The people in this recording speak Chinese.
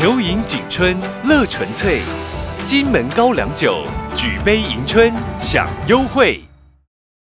牛饮景春乐纯粹，金门高粱酒举杯迎春享优惠。